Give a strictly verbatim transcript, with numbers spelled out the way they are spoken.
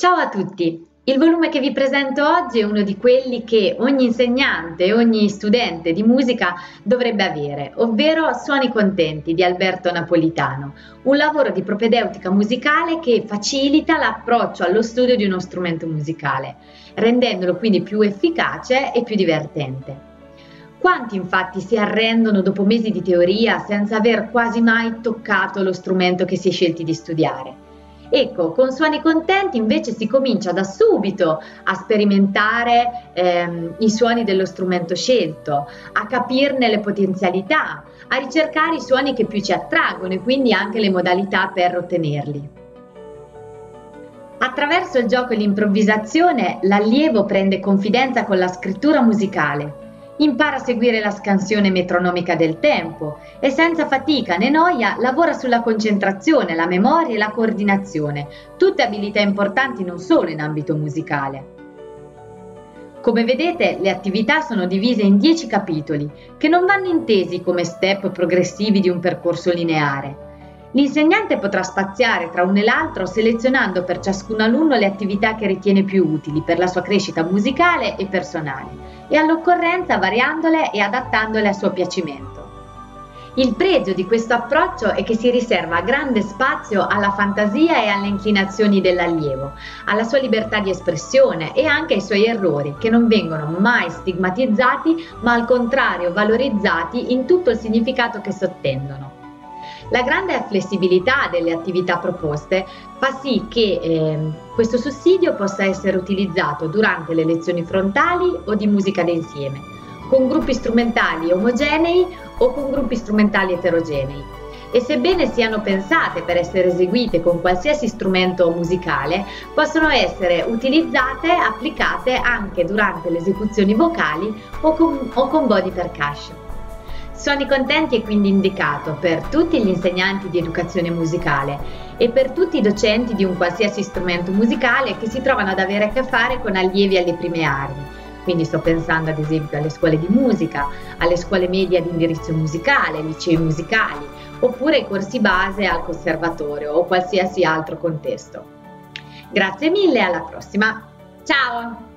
Ciao a tutti! Il volume che vi presento oggi è uno di quelli che ogni insegnante e ogni studente di musica dovrebbe avere, ovvero Suoni Contenti di Alberto Napolitano, un lavoro di propedeutica musicale che facilita l'approccio allo studio di uno strumento musicale, rendendolo quindi più efficace e più divertente. Quanti infatti si arrendono dopo mesi di teoria senza aver quasi mai toccato lo strumento che si è scelti di studiare? Ecco, con Suoni Contenti invece si comincia da subito a sperimentare ehm, i suoni dello strumento scelto, a capirne le potenzialità, a ricercare i suoni che più ci attraggono e quindi anche le modalità per ottenerli. Attraverso il gioco e l'improvvisazione l'allievo prende confidenza con la scrittura musicale. Impara a seguire la scansione metronomica del tempo e senza fatica né noia lavora sulla concentrazione, la memoria e la coordinazione, tutte abilità importanti non solo in ambito musicale. Come vedete, le attività sono divise in dieci capitoli, che non vanno intesi come step progressivi di un percorso lineare. L'insegnante potrà spaziare tra uno e l'altro selezionando per ciascun alunno le attività che ritiene più utili per la sua crescita musicale e personale e all'occorrenza variandole e adattandole a suo piacimento. Il pregio di questo approccio è che si riserva grande spazio alla fantasia e alle inclinazioni dell'allievo, alla sua libertà di espressione e anche ai suoi errori, che non vengono mai stigmatizzati ma al contrario valorizzati in tutto il significato che sottendono. La grande flessibilità delle attività proposte fa sì che eh, questo sussidio possa essere utilizzato durante le lezioni frontali o di musica d'insieme, con gruppi strumentali omogenei o con gruppi strumentali eterogenei. E sebbene siano pensate per essere eseguite con qualsiasi strumento musicale, possono essere utilizzate, applicate anche durante le esecuzioni vocali o con, o con body percussion. Suoni Contenti è quindi indicato per tutti gli insegnanti di educazione musicale e per tutti i docenti di un qualsiasi strumento musicale che si trovano ad avere a che fare con allievi alle prime armi. Quindi sto pensando ad esempio alle scuole di musica, alle scuole medie ad indirizzo musicale, licei musicali, oppure ai corsi base al conservatorio o qualsiasi altro contesto. Grazie mille, alla prossima! Ciao!